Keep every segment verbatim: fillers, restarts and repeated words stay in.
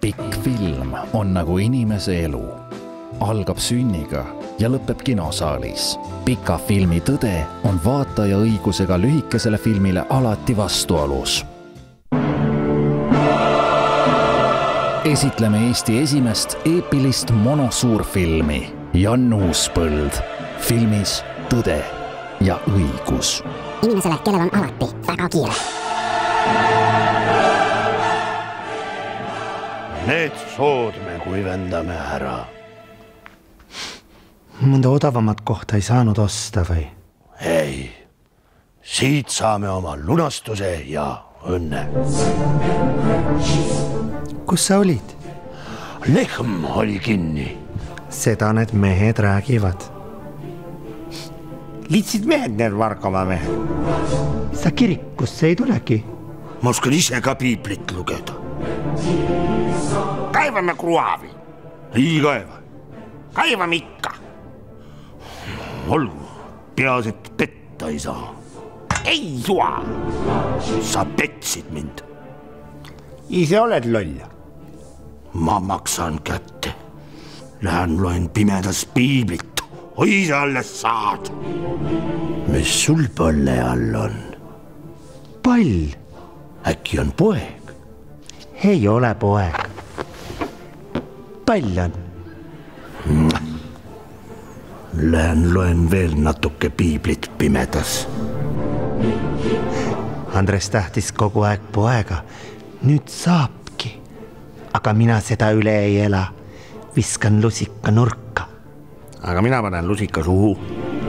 Pikk film on nagu inimese elu. Algab sünniga ja lõpeb kinosaalis. Pika filmi tõde on vaataja õigusega lühikesele filmile alati vastuolus. Esitleme Eesti esimest eepilist monosuurfilmi Jan Uuspõld. Filmis Tõde ja õigus. Inimesele, kellel on alati väga kiire. Need sood me kuivendame ära. Mõnda odavamat kohta ei saanud osta või? Ei, siit saame oma lunastuse ja õnne. Kus sa olid? Lehm oli kinni. Seda need mehed räägivad. Liitsid mehed need varkama mehed? Sa kirikusse ei tulegi? Ma oskan ise ka piiblit lugeda. Kaivame kruaavi. Ei kaeva. Kaivame ikka. Olgu, peas, et petta ei saa. Ei sua. Sa petsid mind. Ise oled loll. Ma maksan kätte. Lähen loen pimedas piiblit. Oi sa alles saad. Mis sul põlle all on? Pall. Äkki on poeg? Ei ole poeg. Pall on. Lähen loen veel natuke piiblit pimedas. Andres tahtis kogu aeg poega. Nüüd saabki. Aga mina seda üle ei ela. Viskan lusika nurka. Aga mina panen lusika suhu.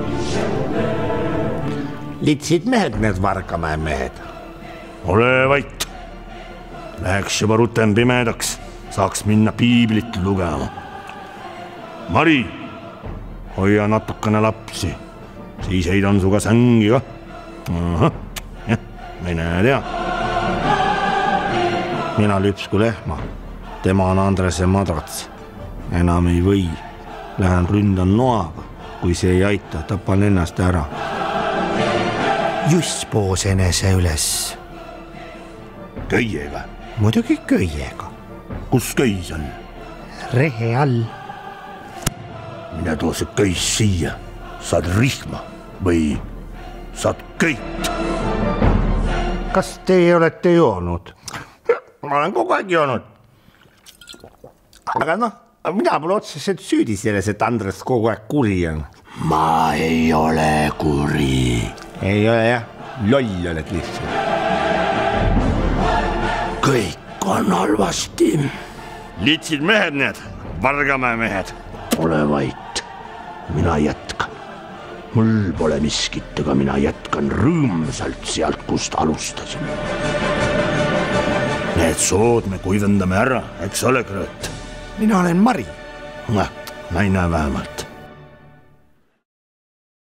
Liitsid mehed need varkamäe mehed? Ole vait. Läheks juba rutem pimedaks. Saaks minna piiblit lugema. Mari, hoia natukene lapsi. Siis heidan suga sängi ka. Aha, jah, mine tea. Mina lüpsku lehma. Tema on Andrese madrats. Enam ei või. Lähen ründan noaga. Kui see ei aita, tapan ennast ära. Just poos enese üles. Köiega. Muidugi köiega. Kus köis on? Rehe all. Mine too see köis siia. Saad rihma või saad köit. Kas teie olete joonud? Ma olen kogu aeg joonud. Aga noh, mina pole otseselt süüdi selles, et Andres kogu aeg kuri on. Ma ei ole kuri. Ei ole jah, loll oled lihtsalt. Kõik on halvasti. Liitsid mehed need, vargamäe mehed. Ole vait, mina jätkan. Mul pole miskit, aga mina jätkan rõõmsalt sealt, kust alustasin. Need sood me kuivendame ära, eks ole, Krõõt? Mina olen Mari. Näe vähemalt.